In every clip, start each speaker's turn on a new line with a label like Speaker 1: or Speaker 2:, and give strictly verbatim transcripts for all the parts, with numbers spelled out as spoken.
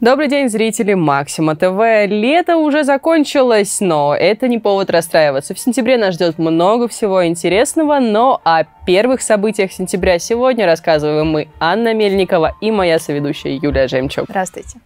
Speaker 1: Добрый день, зрители Максима ТВ. Лето уже закончилось, но это не повод расстраиваться. В сентябре нас ждет много всего интересного, но о первых событиях сентября сегодня рассказываем мы, Анна Мельникова и моя соведущая Юлия Жемчуг.
Speaker 2: Здравствуйте.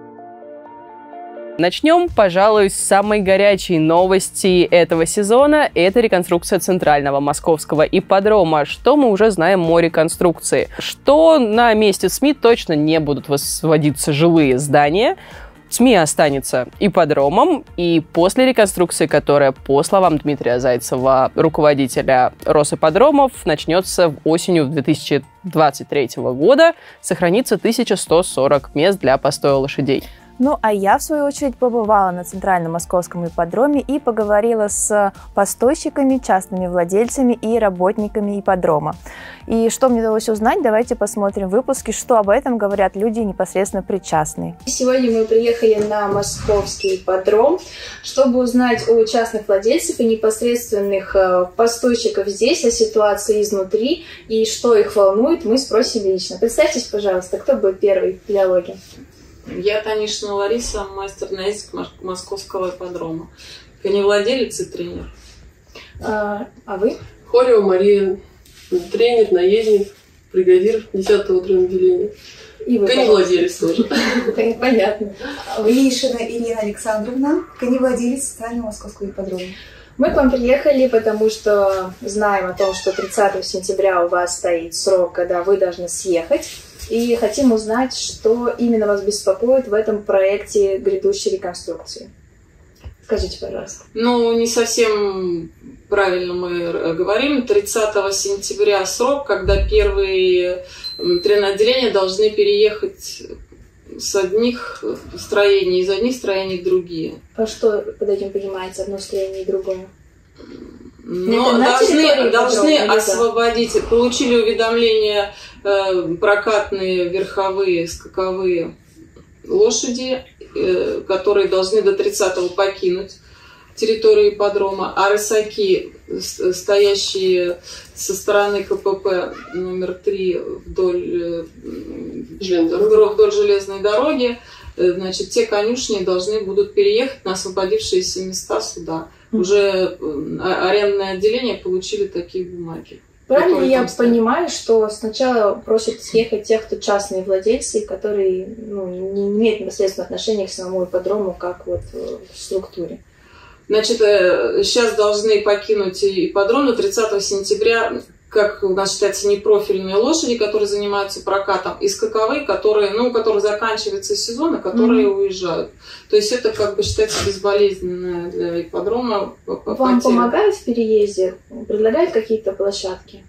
Speaker 1: Начнем, пожалуй, с самой горячей новости этого сезона. Это реконструкция центрального московского ипподрома. Что мы уже знаем о реконструкции? Что на месте СМИ точно не будут возводиться жилые здания. СМИ останется ипподромом, и после реконструкции, которая, по словам Дмитрия Зайцева, руководителя Росипподромов, начнется осенью две тысячи двадцать третьего года, сохранится тысяча сто сорок мест для постоя лошадей.
Speaker 2: Ну, а я, в свою очередь, побывала на Центральном московском ипподроме и поговорила с постойщиками, частными владельцами и работниками ипподрома. И что мне удалось узнать, давайте посмотрим в выпуске, что об этом говорят люди непосредственно причастные.
Speaker 3: Сегодня мы приехали на московский ипподром, чтобы узнать у частных владельцев и непосредственных постойщиков здесь о ситуации изнутри и что их волнует, мы спросим лично. Представьтесь, пожалуйста, кто будет первый в диалоге?
Speaker 4: Я Танишина Лариса, мастер-наездник московского ипподрома. Коневладелец и тренер.
Speaker 3: А, а вы?
Speaker 5: Хорева Мария, тренер, наездник, бригадир десятого отделения.
Speaker 3: И вы,
Speaker 5: коневладелец тоже.
Speaker 3: Понятно.
Speaker 6: Лишина Ирина Александровна, коневладелец Центрального московского ипподрома.
Speaker 3: Мы к вам приехали, потому что знаем о том, что тридцатого сентября у вас стоит срок, когда вы должны съехать. И хотим узнать, что именно вас беспокоит в этом проекте грядущей реконструкции. Скажите, пожалуйста.
Speaker 4: Ну, не совсем правильно мы говорим. тридцатого сентября срок, когда первые тренотделения должны переехать с одних строений, из одних строений в другие.
Speaker 3: А что под этим понимаете, одно строение и другое?
Speaker 4: Но должны, должны освободить, получили уведомления э, прокатные верховые, скаковые лошади, э, которые должны до тридцатого покинуть территорию ипподрома, а рысаки, стоящие со стороны КПП номер три вдоль, вдоль, вдоль железной дороги, э, значит, те конюшни должны будут переехать на освободившиеся места суда. Уже арендное отделение получили такие бумаги.
Speaker 3: Правильно я понимаю, что сначала просят съехать тех, кто частные владельцы, которые ну, не имеют непосредственного отношения к самому ипподрому, как вот в структуре?
Speaker 4: Значит, сейчас должны покинуть ипподром до тридцатого сентября, как у нас считается, непрофильные лошади, которые занимаются прокатом, и скаковые, которые, ну, у которых заканчивается сезон, а которые mm-hmm. уезжают. То есть это как бы считается безболезненное для ипподрома.
Speaker 3: Вам потеря. Помогают в переезде? Предлагают какие-то площадки?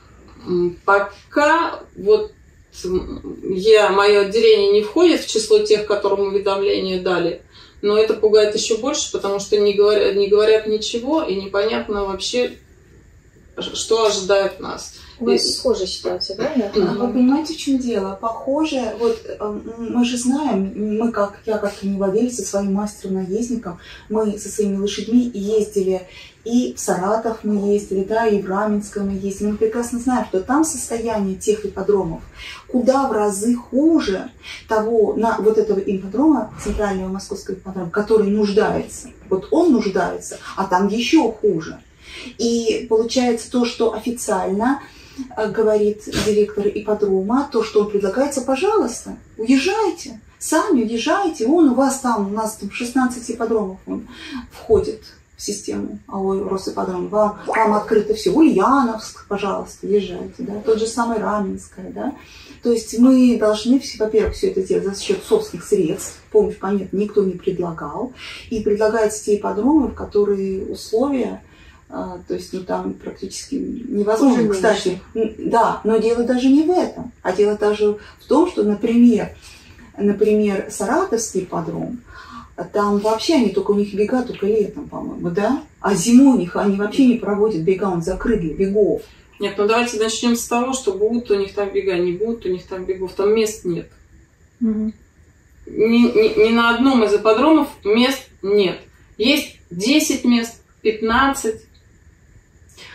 Speaker 4: Пока вот я, мое отделение не входит в число тех, которым уведомление дали, но это пугает еще больше, потому что не говорят, не говорят ничего, и непонятно вообще, что ожидает нас.
Speaker 3: У вас схожая ситуация, да?
Speaker 6: Вы понимаете, в чем дело? Похоже, вот мы же знаем, мы как, я как коневладелец со своим мастером-наездником, мы со своими лошадьми ездили, и в Саратов мы ездили, да, и в Раменское мы ездили. Мы прекрасно знаем, что там состояние тех ипподромов куда в разы хуже того, на вот этого ипподрома, центрального московского ипподрома, который нуждается. Вот он нуждается, а там еще хуже. И получается то, что официально говорит директор ипподрома, то, что он предлагается, пожалуйста, уезжайте, сами уезжайте, он у вас там, у нас там шестнадцать ипподромов он входит в систему АО Росипподром, вам, вам открыто все, Ульяновск, пожалуйста, езжайте, да, тот же самый Раменское, да. То есть мы должны, во-первых, все это делать за счет собственных средств, помощь, понятно, никто не предлагал, и предлагается те ипподромы, в которые условия, а, то есть, ну, там практически невозможно, кстати, да, но дело даже не в этом, а дело даже в том, что, например, например, Саратовский ипподром, там вообще они только, у них бега только летом, по-моему, да, а зимой у них они вообще не проводят бега, он закрыт для бегов.
Speaker 4: Нет, ну давайте начнем с того, что будут у них там бега, не будут у них там бегов, там мест нет. Угу. Ни, ни, ни на одном из ипподромов мест нет. Есть десять мест, пятнадцать.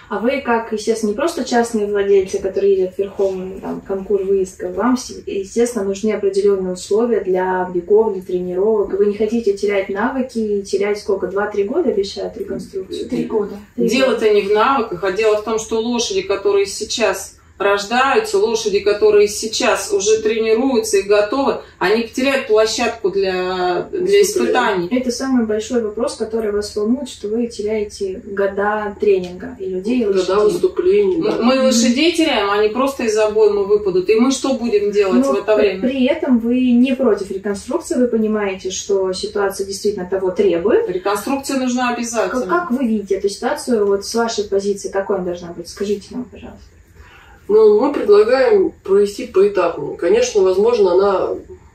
Speaker 3: А вы, как, естественно, не просто частные владельцы, которые ездят верхом, там, конкур, выездка, вам, естественно, нужны определенные условия для бегов, для тренировок. Вы не хотите терять навыки и терять сколько? два-три года обещают реконструкцию?
Speaker 6: Три года.
Speaker 4: Дело-то не в навыках, а дело в том, что лошади, которые сейчас рождаются, лошади, которые сейчас уже тренируются и готовы, они потеряют площадку для, для испытаний.
Speaker 3: Это самый большой вопрос, который вас волнует, что вы теряете года тренинга и людей, и лошадей.
Speaker 5: Года выступлений.
Speaker 4: Да. Мы лошадей теряем, они просто из обоймы выпадут. И мы что будем делать
Speaker 3: Но
Speaker 4: в это время?
Speaker 3: При этом вы не против реконструкции, вы понимаете, что ситуация действительно того требует.
Speaker 4: Реконструкция нужна обязательно.
Speaker 3: Как, как вы видите эту ситуацию вот с вашей позиции? Какой она должна быть? Скажите нам, пожалуйста.
Speaker 5: Ну, мы предлагаем провести поэтапно. Конечно, возможно, она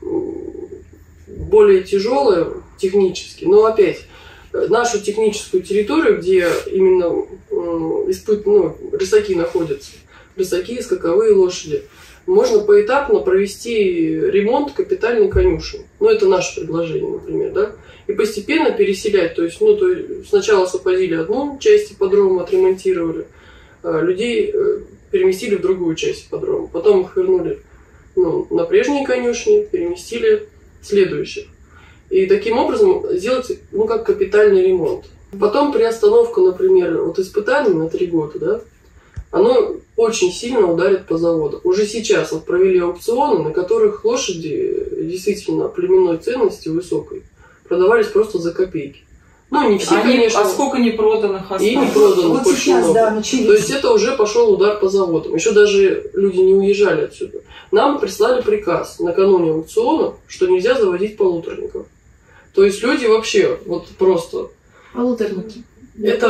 Speaker 5: более тяжелая технически, но опять, нашу техническую территорию, где именно испыт... ну, рысаки находятся, рысаки, скаковые лошади, можно поэтапно провести ремонт капитальной конюшни. Ну, это наше предложение, например, да? И постепенно переселять. То есть, ну, то есть сначала освободили одну часть ипподрома, отремонтировали, людей переместили в другую часть ипподрома. Потом их вернули, ну, на прежние конюшни, переместили в следующих. И таким образом сделать, ну, как капитальный ремонт. Потом приостановка, например, вот испытаний на три года, да, оно очень сильно ударит по заводу. Уже сейчас вот провели аукционы, на которых лошади действительно племенной ценности высокой продавались просто за копейки. Ну, не все,
Speaker 4: Они,
Speaker 5: конечно.
Speaker 4: А сколько не проданных осталось?
Speaker 5: И не проданных
Speaker 6: Вот
Speaker 5: очень
Speaker 6: сейчас,
Speaker 5: много.
Speaker 6: да, начались.
Speaker 5: То есть это уже пошел удар по заводам. Еще даже люди не уезжали отсюда. Нам прислали приказ накануне аукциона, что нельзя заводить полуторников. То есть люди вообще вот просто...
Speaker 3: Полуторники.
Speaker 5: Это...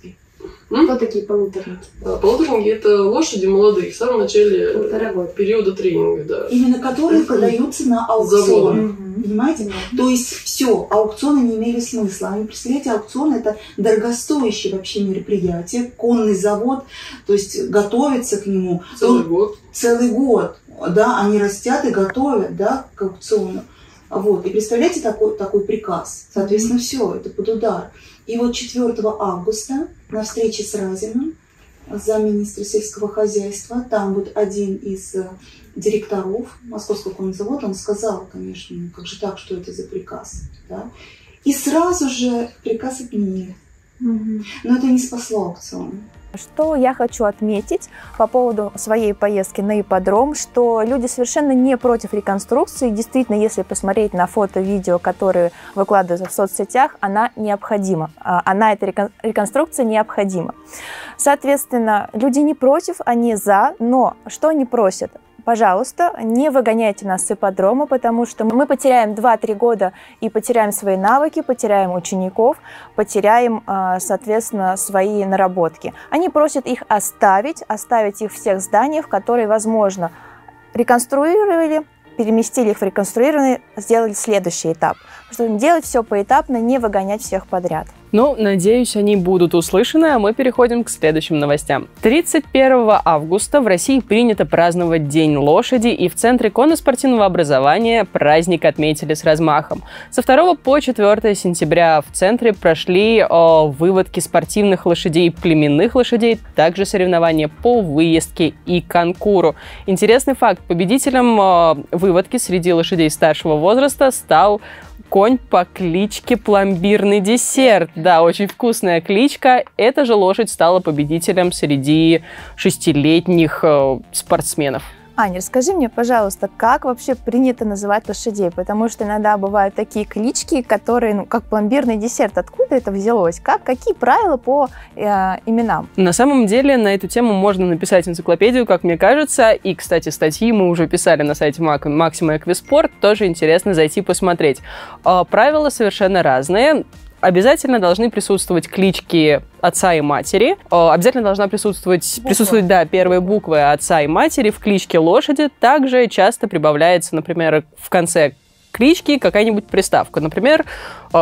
Speaker 3: М? Кто такие полуторники?
Speaker 5: А, полуторники – это лошади молодые, в самом начале периода тренинга. Да.
Speaker 6: Именно которые продаются на аукционе. Понимаете?
Speaker 3: Mm-hmm.
Speaker 6: То есть все, аукционы не имели смысла. А вы представляете, аукцион это дорогостоящее вообще мероприятие, конный завод, то есть готовится к нему.
Speaker 5: Целый
Speaker 6: Он,
Speaker 5: год.
Speaker 6: Целый год, да, они растят и готовят, да, к аукциону. Вот. И представляете такой, такой приказ. Соответственно, все, это под удар. И вот четвёртого августа на встрече с Разиным, замминистра сельского хозяйства, там вот один из директоров Московского конного завода, он сказал, конечно, ну как же так, что это за приказ, да? И сразу же приказ отменили.
Speaker 3: Угу.
Speaker 6: Но это не спасло аукцион.
Speaker 2: Что я хочу отметить по поводу своей поездки на ипподром, что люди совершенно не против реконструкции. Действительно, если посмотреть на фото, видео, которые выкладываются в соцсетях, она необходима. Она, эта реконструкция необходима. Соответственно, люди не против, они за, но что они просят? Пожалуйста, не выгоняйте нас с ипподрома, потому что мы потеряем два-три года и потеряем свои навыки, потеряем учеников, потеряем, соответственно, свои наработки. Они просят их оставить, оставить их в тех зданиях, которые, возможно, реконструировали, переместили их в реконструированные, сделали следующий этап. Чтобы делать все поэтапно, не выгонять всех подряд.
Speaker 1: Ну, надеюсь, они будут услышаны, а мы переходим к следующим новостям. тридцать первого августа в России принято праздновать День лошади, и в Центре конно-спортивного образования праздник отметили с размахом. Со второго по четвёртое сентября в Центре прошли о, выводки спортивных лошадей, племенных лошадей, также соревнования по выездке и конкуру. Интересный факт. Победителем о, выводки среди лошадей старшего возраста стал конь по кличке Пломбирный десерт. Да, очень вкусная кличка. Эта же лошадь стала победителем среди шестилетних э, спортсменов.
Speaker 2: Аня, расскажи мне, пожалуйста, как вообще принято называть лошадей? Потому что иногда бывают такие клички, которые, ну, как пломбирный десерт. Откуда это взялось? Как, какие правила по э, именам?
Speaker 1: На самом деле на эту тему можно написать энциклопедию, как мне кажется. И, кстати, статьи мы уже писали на сайте Максима Эквиспорт. Тоже интересно зайти посмотреть. Э, правила совершенно разные. Обязательно должны присутствовать клички отца и матери. Обязательно должна присутствовать, присутствовать, да, первые буквы отца и матери в кличке лошади. Также часто прибавляется, например, в конце клички какая-нибудь приставка. Например,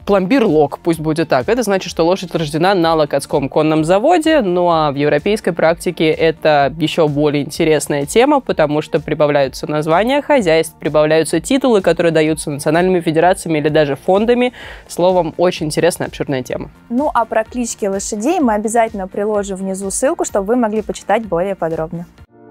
Speaker 1: пломбир-лог, пусть будет так. Это значит, что лошадь рождена на Локотском конном заводе, ну а в европейской практике это еще более интересная тема, потому что прибавляются названия хозяйств, прибавляются титулы, которые даются национальными федерациями или даже фондами. Словом, очень интересная, обширная тема.
Speaker 2: Ну а про клички лошадей мы обязательно приложим внизу ссылку, чтобы вы могли почитать более подробно.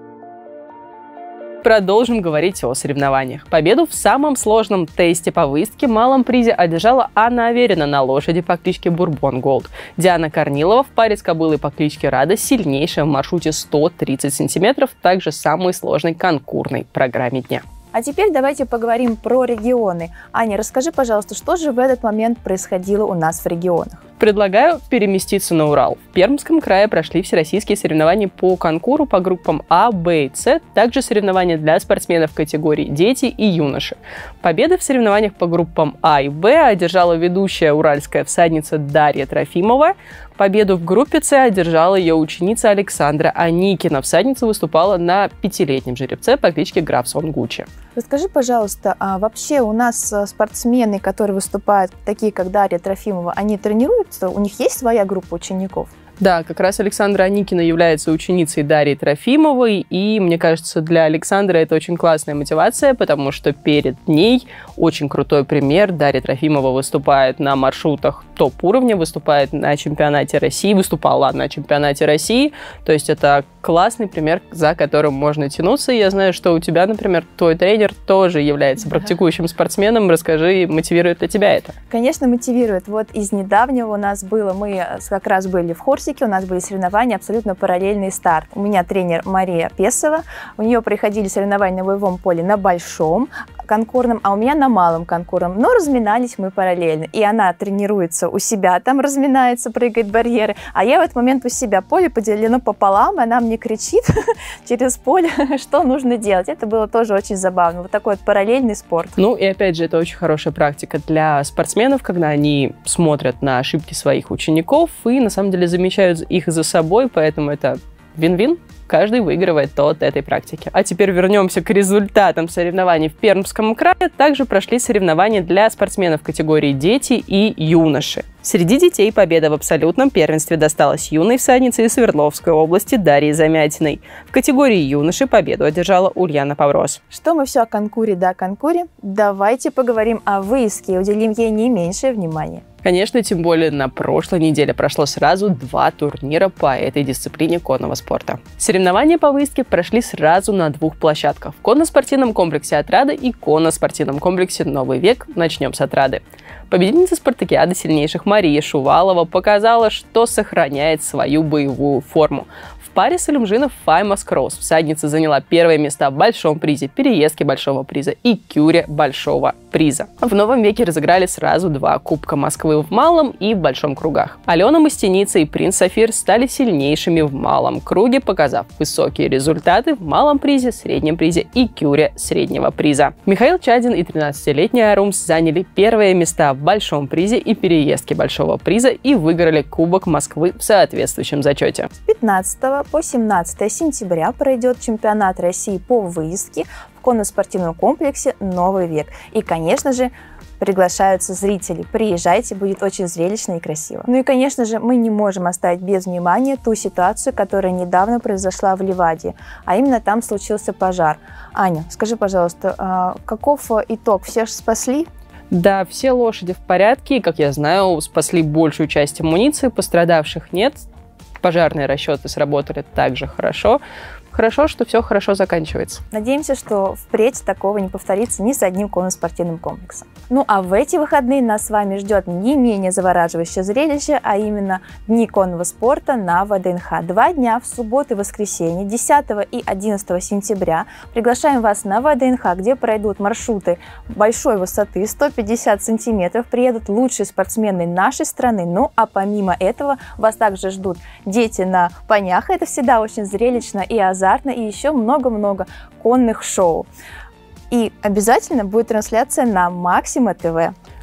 Speaker 1: Продолжим говорить о соревнованиях. Победу в самом сложном тесте по выездке малом призе одержала Анна Аверина на лошади по кличке Бурбон Голд. Диана Корнилова в паре с кобылой по кличке Рада сильнейшая в маршруте сто тридцать сантиметров, также самой сложной конкурной программе дня.
Speaker 2: А теперь давайте поговорим про регионы. Аня, расскажи, пожалуйста, что же в этот момент происходило у нас в регионах?
Speaker 1: Предлагаю переместиться на Урал. В Пермском крае прошли всероссийские соревнования по конкуру по группам А, Б и С, также соревнования для спортсменов категории «Дети» и «Юноши». Победы в соревнованиях по группам А и Б одержала ведущая уральская всадница Дарья Трофимова. Победу в группе С одержала ее ученица Александра Аникина. Всадница выступала на пятилетнем жеребце по кличке Граф Сон Гуччи.
Speaker 2: Расскажи, пожалуйста, а вообще у нас спортсмены, которые выступают, такие как Дарья Трофимова, они тренируются? У них есть своя группа учеников?
Speaker 1: Да, как раз Александра Аникина является ученицей Дарьи Трофимовой, и, мне кажется, для Александры это очень классная мотивация, потому что перед ней очень крутой пример. Дарья Трофимова выступает на маршрутах топ-уровня, выступает на чемпионате России, выступала на чемпионате России, то есть это классный пример, за которым можно тянуться. Я знаю, что у тебя, например, твой тренер тоже является практикующим спортсменом. Расскажи, мотивирует ли тебя это?
Speaker 2: Конечно, мотивирует. Вот из недавнего у нас было, мы как раз были в Хорсике, у нас были соревнования, абсолютно параллельный старт. У меня тренер Мария Песова, у нее проходили соревнования на боевом поле на большом конкурном, а у меня на малом конкурном. Но разминались мы параллельно. И она тренируется у себя, там разминается, прыгает барьеры, а я в этот момент у себя. Поле поделено пополам, и она мне кричит через поле, что нужно делать. Это было тоже очень забавно. Вот такой вот параллельный спорт.
Speaker 1: Ну и опять же, это очень хорошая практика для спортсменов, когда они смотрят на ошибки своих учеников и на самом деле замечают их за собой, поэтому это вин-вин. Каждый выигрывает от этой практики. А теперь вернемся к результатам соревнований в Пермском крае. Также прошли соревнования для спортсменов категории «Дети» и «Юноши». Среди детей победа в абсолютном первенстве досталась юной всаднице из Свердловской области Дарье Замятиной. В категории «Юноши» победу одержала Ульяна Паврос.
Speaker 2: Что мы все о конкуре да конкуре? Давайте поговорим о выездке и уделим ей не меньшее внимание.
Speaker 1: Конечно, тем более на прошлой неделе прошло сразу два турнира по этой дисциплине конного спорта. Соревнования по выездке прошли сразу на двух площадках – в конно-спортивном комплексе «Отрада» и конно-спортивном комплексе «Новый век». Начнем с «Отрады». Победительница спартакиады сильнейших Мария Шувалова показала, что сохраняет свою боевую форму. В паре с Илюмжинов Файмас Кросс всадница заняла первое место в большом призе, переездке большого приза и кюре большого приза. В Новом веке разыграли сразу два Кубка Москвы в малом и в большом кругах. Алена Мастеница и Принц Сафир стали сильнейшими в малом круге, показав высокие результаты в малом призе, среднем призе и кюре среднего приза. Михаил Чадин и тринадцатилетний Арумс заняли первые места в большом призе и переездке большого приза и выиграли Кубок Москвы в соответствующем зачете.
Speaker 2: С пятнадцатого по семнадцатое сентября пройдет чемпионат России по выездке в конно-спортивном комплексе «Новый век». И, конечно же, приглашаются зрители. Приезжайте, будет очень зрелищно и красиво. Ну и, конечно же, мы не можем оставить без внимания ту ситуацию, которая недавно произошла в Ливадии, а именно там случился пожар. Аня, скажи, пожалуйста, каков итог? Все же спасли?
Speaker 1: Да, все лошади в порядке, и, как я знаю, спасли большую часть амуниции, пострадавших нет. Пожарные расчеты сработали также хорошо. Хорошо, что все хорошо заканчивается.
Speaker 2: Надеемся, что впредь такого не повторится ни с одним конно-спортивным комплексом. Ну а в эти выходные нас с вами ждет не менее завораживающее зрелище, а именно Дни конного спорта на ВДНХ. Два дня в субботу и воскресенье, десятого и одиннадцатого сентября. Приглашаем вас на ВДНХ, где пройдут маршруты большой высоты, сто пятьдесят сантиметров. Приедут лучшие спортсмены нашей страны. Ну а помимо этого вас также ждут дети на понях. Это всегда очень зрелищно и азартно. И еще много-много конных шоу. И обязательно будет трансляция на Максима ТВ.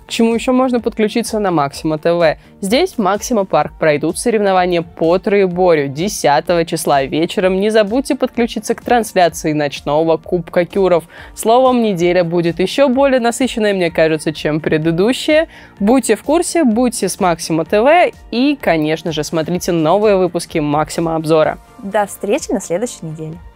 Speaker 1: К чему еще можно подключиться на Максима ТВ? Здесь Максима Парк пройдут соревнования по троеборью десятого числа вечером. Не забудьте подключиться к трансляции ночного Кубка Кюров. Словом, неделя будет еще более насыщенной, мне кажется, чем предыдущая. Будьте в курсе, будьте с Максима ТВ и, конечно же, смотрите новые выпуски Максима Обзора.
Speaker 2: До встречи на следующей неделе.